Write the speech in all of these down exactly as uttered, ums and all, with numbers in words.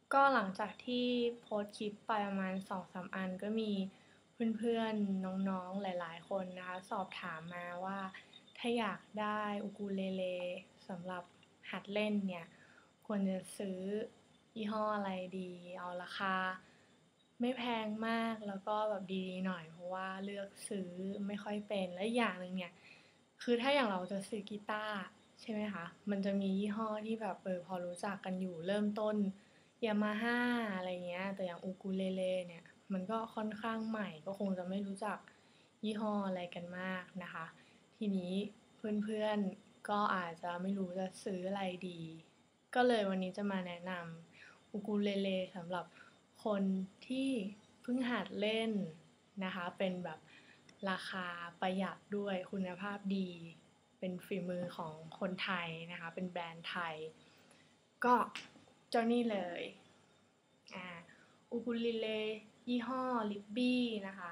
ก็หลังจากที่โพสต์คลิปไปประมาณ สองสาม อันก็มีเพื่อนๆน้องๆหลายๆคนนะคะสอบถามมาว่าถ้าอยากได้อูคูเลเลสำหรับหัดเล่นเนี่ยควรจะซื้อยี่ห้ออะไรดีเอาราคาไม่แพงมากแล้วก็แบบดีๆหน่อยเพราะว่าเลือกซื้อไม่ค่อยเป็นและอีกอย่างหนึ่งเนี่ยคือถ้าอย่างเราจะซื้อกีตาร์ใช่ไหมคะมันจะมียี่ห้อที่แบบเออพอรู้จักกันอยู่เริ่มต้นยามาฮ่าอะไรเงี้ยแต่อย่างอูคูเลเลเนี่ยมันก็ค่อนข้างใหม่ก็คงจะไม่รู้จักยี่ห้ออะไรกันมากนะคะทีนี้เพื่อนๆก็อาจจะไม่รู้จะซื้ออะไรดีก็เลยวันนี้จะมาแนะนำอูคูเลเลสำหรับคนที่เพิ่งหัดเล่นนะคะเป็นแบบราคาประหยัดด้วยคุณภาพดีเป็นฝีมือของคนไทยนะคะเป็นแบรนด์ไทยก็เจ้านี่เลยอ่าอูคูเลเลยี่ห้อลิบบี้นะคะ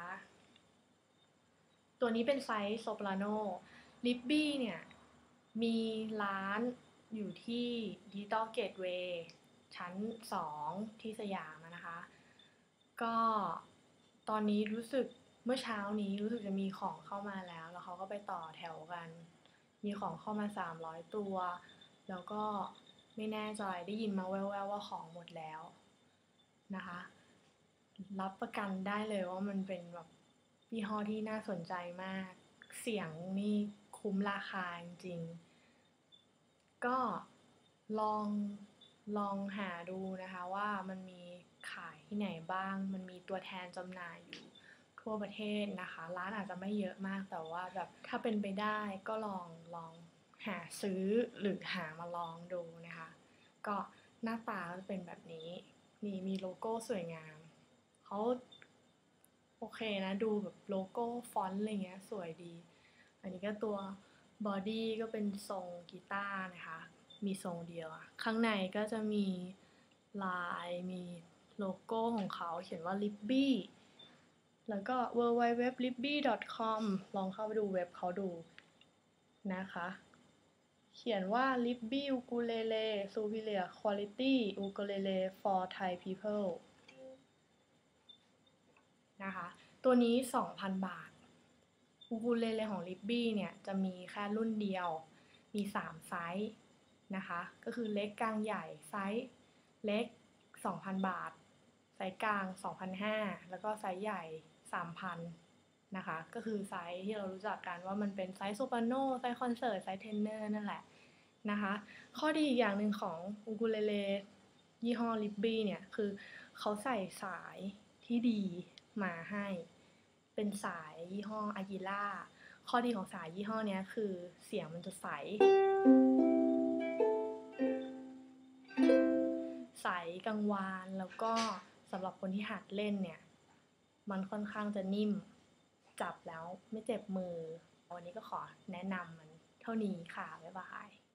ตัวนี้เป็นไซส์โซปราโนลิบบี้เนี่ยมีร้านอยู่ที่ดิจิตอลเกตเวย์ชั้นสองที่สยามนะคะก็ตอนนี้รู้สึกเมื่อเช้านี้รู้สึกจะมีของเข้ามาแล้วแล้วเขาก็ไปต่อแถวกันมีของเข้ามาสามร้อยตัวแล้วก็ไม่แน่ใจได้ยินมาแว่วๆว่าของหมดแล้วนะคะรับประกันได้เลยว่ามันเป็นแบบยี่ห้อที่น่าสนใจมากเสียงนี่คุ้มราคาจริงๆก็ลองลองหาดูนะคะว่ามันมีขายที่ไหนบ้างมันมีตัวแทนจำหน่ายอยู่ทั่วประเทศนะคะร้านอาจจะไม่เยอะมากแต่ว่าแบบถ้าเป็นไปได้ก็ลองลองหาซื้อหรือหามาลองดูนะคะก็หน้าตาจะเป็นแบบนี้นี่มีโลโก้สวยงามเขาโอเคนะดูแบบโลโก้ฟอนต์อะไรเงี้ยสวยดีอันนี้ก็ตัวบอดี้ก็เป็นทรงกีตาร์นะคะมีทรงเดียวข้างในก็จะมีลายมีโลโก้ของเขาเขียนว่า Libby แล้วก็ ดับเบิลยู ดับเบิลยู ดับเบิลยู ดอท ลิบบี้ ดอท คอม ลองเข้าไปดูเว็บเขาดูนะคะเขียนว่า Libby Ukulele Superior Quality Ukulele for Thai People นะคะตัวนี้ สองพัน บาทอูคูเลเลของ Libby เนี่ยจะมีแค่รุ่นเดียวมีสามไซส์นะคะก็คือเล็กกลางใหญ่ไซส์เล็ก สองพัน บาทไซส์กลาง สองพันห้าร้อย แล้วก็ไซส์ใหญ่ สามพัน นะคะก็คือไซส์ที่เรารู้จักกันว่ามันเป็นไซส์โซปราโนไซส์คอนเสิร์ตไซส์เทนเนอร์นั่นแหละนะคะข้อดีอีกอย่างหนึ่งของอูคูเลเลยี่ห้อ Libby เนี่ยคือเขาใส่สายที่ดีมาให้เป็นสายยี่ห้ออากิล่าข้อดีของสายยี่ห้อนี้คือเสียงมันจะใสใสกังวานแล้วก็สำหรับคนที่หัดเล่นเนี่ยมันค่อนข้างจะนิ่มจับแล้วไม่เจ็บมือวันนี้ก็ขอแนะนำมันเท่านี้ค่ะบ๊ายบาย